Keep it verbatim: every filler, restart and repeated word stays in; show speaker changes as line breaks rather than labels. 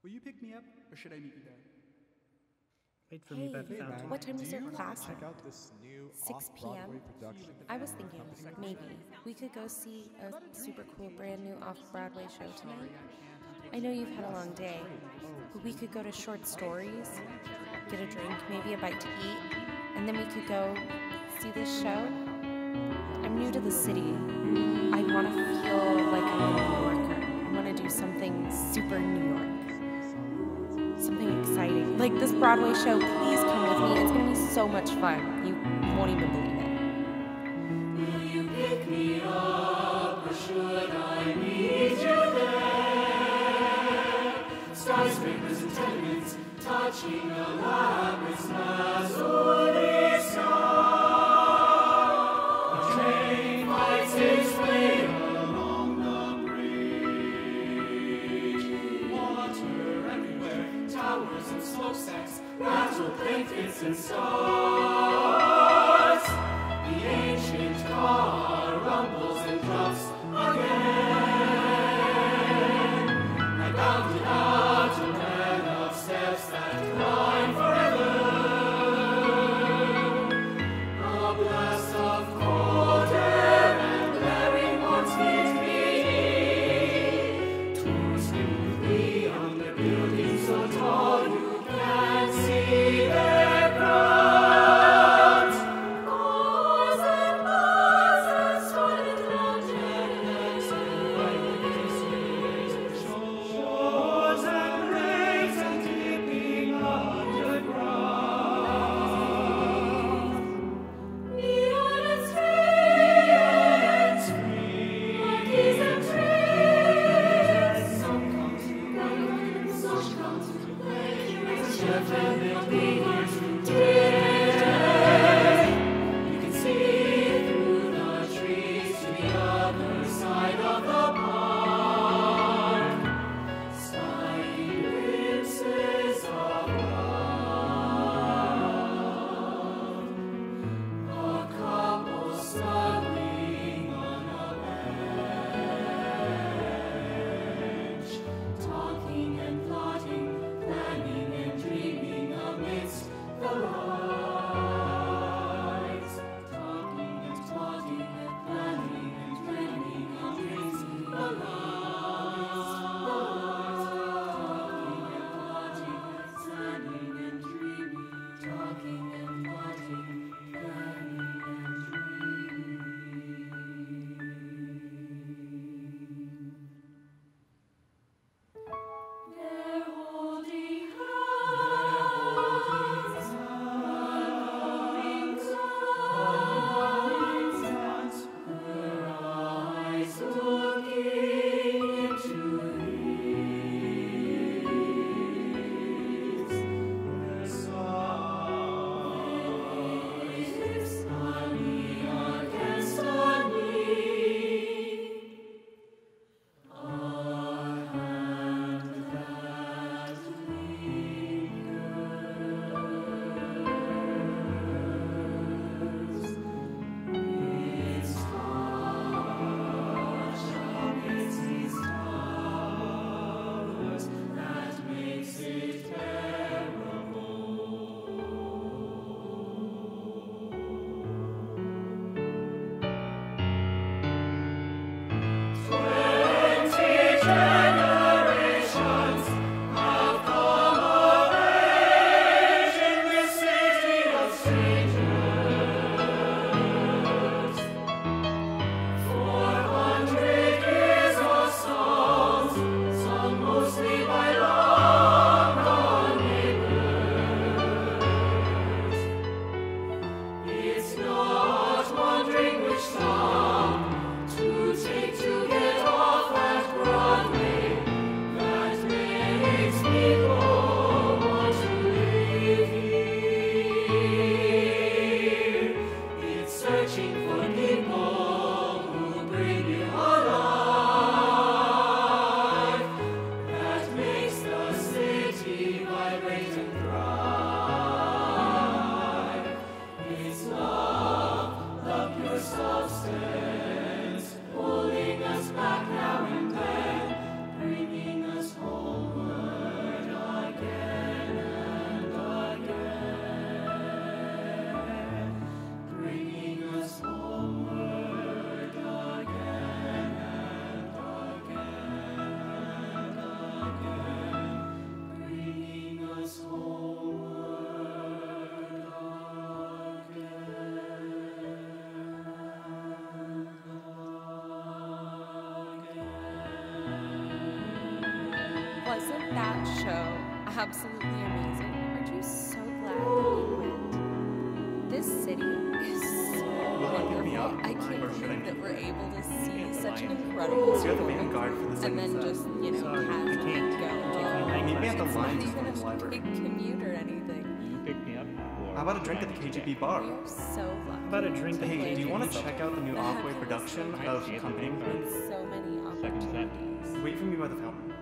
Will you pick me up, or should I meet you there?
Wait for me by the
Hey,
fountain.
what time is your class?
Check out this new
six p m?
off-Broadway production.
I was thinking maybe we could go see a super cool brand new off-Broadway show tonight. I know you've had a long day, but we could go to Short Stories, get a drink, maybe a bite to eat, and then we could go see this show. I'm new to the city. I want to feel like I'm a New Yorker. I want to do something super New York. Something exciting. Like this Broadway show, please come with me. It's going to be so much fun. You won't even believe it.
Will you pick me up, or should I meet you there? Skyscrapers and tenements, touching a labyrinth's lazuli sky. A train fights its way along the bridge. Water everywhere, towers and smokestacks, rattle blankets and stars. The ancient car rumbles and drops again. I bounded out a bed of steps that climb forever. A blast of cold air and glaring wants hit me. Tours with me on the buildings so tall you can't see their crowns. Cars and bars and started round and shores and lakes and dipping underground. Neon and street, monkeys and trees. Some come to run, some come to play. It's a chef and they'll be here today. You can see through the trees to the other side of the park. Spying glimpses of love. A couple snuggling on a bench, talking and plotting, planning and dreaming amidst
Wasn't that show absolutely amazing? Aren't you so glad that we went? This city is so wonderful. I can't believe that we're able to see such an incredible
So you're the
story
vanguard for the
and then
second set.
just, you know,
Sorry, I
casually
can't.
go.
Meet me at the
It's
Lyon
not even
Performance
a
Library.
big commute or anything.
Pick me up.
How about a drink at the K G B bar?
We're so lucky.
How about a drink at the
Hey, do you want to
K G B
check out the new Off-Way production of Conductor?
So many
Second set.
opportunities.
Wait for me by the fountain.